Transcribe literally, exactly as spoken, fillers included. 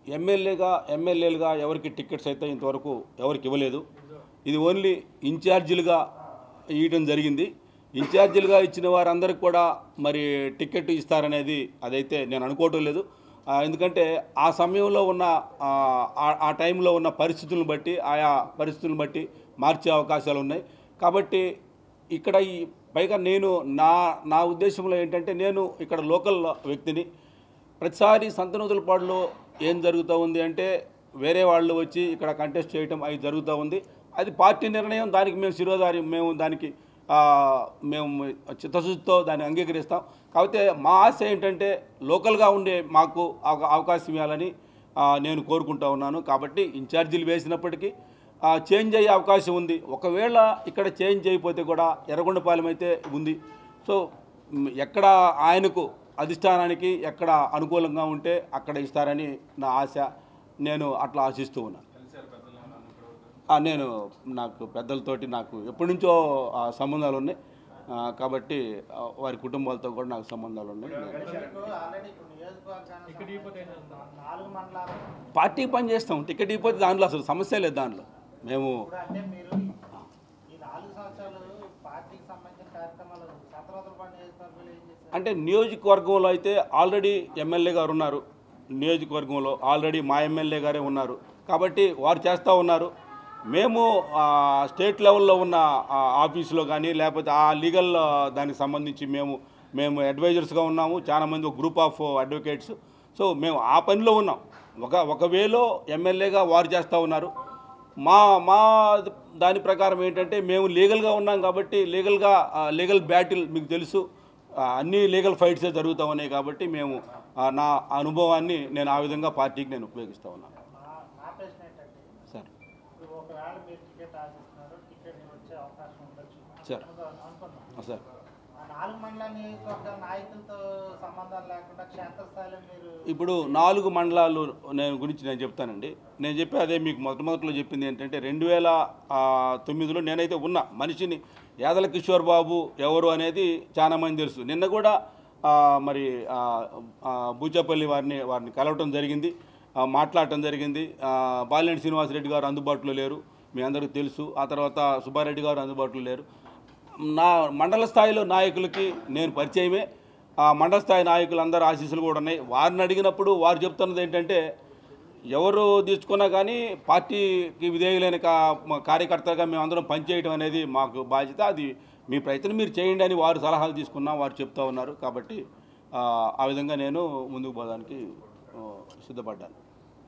ఎమ్మెల్యేగా ఎమ్మెల్యేలుగా ఎవరికి టికెట్స్ అయితే ఇంతవరకు ఎవరికి ఇవ్వలేదు. ఇది ఓన్లీ ఇన్ఛార్జీలుగా ఇవ్వడం జరిగింది. ఇన్ఛార్జీలుగా ఇచ్చిన వారందరికీ కూడా మరి టికెట్ ఇస్తారనేది అదైతే నేను అనుకోవటం లేదు. ఎందుకంటే ఆ సమయంలో ఉన్న ఆ టైంలో ఉన్న పరిస్థితులను బట్టి ఆయా పరిస్థితులను బట్టి మార్చే అవకాశాలు ఉన్నాయి. కాబట్టి ఇక్కడ ఈ పైగా నేను నా నా ఉద్దేశంలో ఏంటంటే నేను ఇక్కడ లోకల్ వ్యక్తిని. ప్రతిసారి సంతనూతలపాడులో ఏం జరుగుతూ ఉంది అంటే వేరే వాళ్ళు వచ్చి ఇక్కడ కంటెస్ట్ చేయటం అది జరుగుతూ ఉంది. అది పార్టీ నిర్ణయం. దానికి మేము శిరోధారి మేము దానికి మేము చిత్తశుద్ధితో దాన్ని అంగీకరిస్తాం. కాకపోతే మా ఆశ ఏంటంటే లోకల్గా ఉండే మాకు అవకాశం ఇవ్వాలని నేను కోరుకుంటా ఉన్నాను. కాబట్టి ఇన్ఛార్జీలు వేసినప్పటికీ చేంజ్ అయ్యే అవకాశం ఉంది. ఒకవేళ ఇక్కడ చేంజ్ అయిపోతే కూడా ఎర్రగొండపాలెం అయితే ఉంది. సో ఎక్కడ ఆయనకు అధిష్టానానికి ఎక్కడ అనుకూలంగా ఉంటే అక్కడ ఇస్తారని నా ఆశ. నేను అట్లా ఆశిస్తూ ఉన్నాను. నేను నాకు పెద్దలతోటి నాకు ఎప్పటి నుంచో సంబంధాలు ఉన్నాయి. కాబట్టి వారి కుటుంబాలతో కూడా నాకు సంబంధాలు ఉన్నాయి. పార్టీకి పని చేస్తాం. టికెట్ ఇవ్వకపోతే దాంట్లో అసలు సమస్య లేదు. దాంట్లో మేము అంటే నియోజకవర్గంలో అయితే ఆల్రెడీ ఎమ్మెల్యే గారు ఉన్నారు. నియోజకవర్గంలో ఆల్రెడీ మా ఎమ్మెల్యే గారే ఉన్నారు. కాబట్టి వారు చేస్తూ ఉన్నారు. మేము స్టేట్ లెవెల్లో ఉన్న ఆఫీసులో కానీ లేకపోతే ఆ లీగల్ దానికి సంబంధించి మేము మేము అడ్వైజర్స్గా ఉన్నాము. చాలామంది ఒక గ్రూప్ ఆఫ్ అడ్వకేట్స్. సో మేము ఆ పనిలో ఉన్నాం. ఒక ఒక వేలో ఎమ్మెల్యేగా వారు చేస్తూ ఉన్నారు. మా మా దాని ప్రకారం ఏంటంటే మేము లీగల్గా ఉన్నాం. కాబట్టి లీగల్గా లీగల్ బ్యాటిల్ మీకు తెలుసు, అన్ని లీగల్ ఫైట్సే జరుగుతూ ఉన్నాయి. కాబట్టి మేము నా అనుభవాన్ని నేను ఆ విధంగా పార్టీకి నేను ఉపయోగిస్తూ ఉన్నాను. సార్ సార్ సార్ ఇప్పుడు నాలుగు మండలాలు నేను గురించి నేను చెప్తానండి. నేను చెప్పి అదే మీకు మొట్టమొదటిలో చెప్పింది ఏంటంటే రెండు వేల తొమ్మిదిలో నేనైతే ఉన్నా మనిషిని. యాదల కిషోర్ బాబు ఎవరు అనేది చాలామంది తెలుసు. నిన్న కూడా మరి బూచపల్లి వారిని వారిని కలవటం జరిగింది, మాట్లాడటం జరిగింది. బాలినేని శ్రీనివాసరెడ్డి గారు అందుబాటులో లేరు, మీ అందరికీ తెలుసు. ఆ తర్వాత సుబ్బారెడ్డి గారు అందుబాటులో లేరు. నా మండల స్థాయిలో నాయకులకి నేను పరిచయమే. ఆ మండల స్థాయి నాయకులు అందరూ ఆశీస్సులు కూడా ఉన్నాయి. వారిని అడిగినప్పుడు వారు చెప్తున్నది ఏంటంటే ఎవరు తీసుకున్నా కానీ పార్టీకి విధేయులైన కార్యకర్తగా మేమందరం పనిచేయడం అనేది మాకు బాధ్యత. అది మీ ప్రయత్నం మీరు చేయండి అని వారు సలహాలు తీసుకున్నా వారు చెప్తూ ఉన్నారు. కాబట్టి ఆ విధంగా నేను ముందుకు పోవడానికి సిద్ధపడ్డాను.